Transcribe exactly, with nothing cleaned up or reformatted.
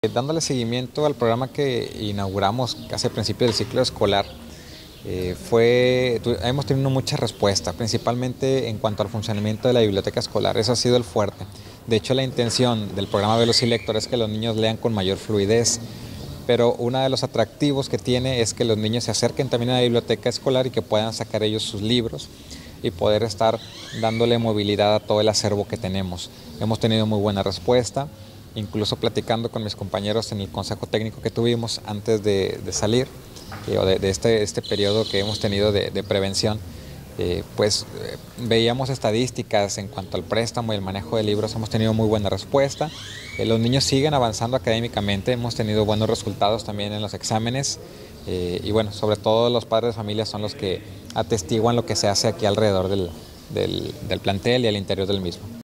Dándole seguimiento al programa que inauguramos casi al principio del ciclo escolar, eh, fue, tu, hemos tenido mucha respuesta, principalmente en cuanto al funcionamiento de la biblioteca escolar. Eso ha sido el fuerte. De hecho, la intención del programa Velocilector es que los niños lean con mayor fluidez, pero uno de los atractivos que tiene es que los niños se acerquen también a la biblioteca escolar y que puedan sacar ellos sus libros y poder estar dándole movilidad a todo el acervo que tenemos. Hemos tenido muy buena respuesta. Incluso platicando con mis compañeros en el consejo técnico que tuvimos antes de, de salir, eh, o de, de este, este periodo que hemos tenido de, de prevención, eh, pues eh, veíamos estadísticas en cuanto al préstamo y el manejo de libros. Hemos tenido muy buena respuesta. Eh, los niños siguen avanzando académicamente, hemos tenido buenos resultados también en los exámenes, eh, y bueno, sobre todo los padres de familia son los que atestiguan lo que se hace aquí alrededor del, del, del plantel y al interior del mismo.